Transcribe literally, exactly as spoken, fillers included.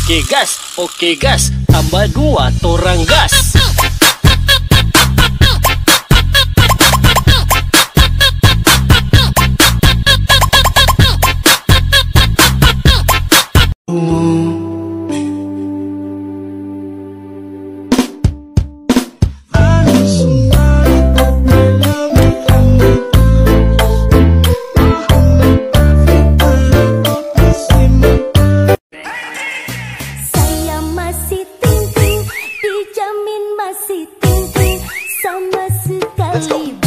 Okey gas, okey gas, tambah dua torang gas. Masih tinggi, dijamin masih tinggi sama sekali.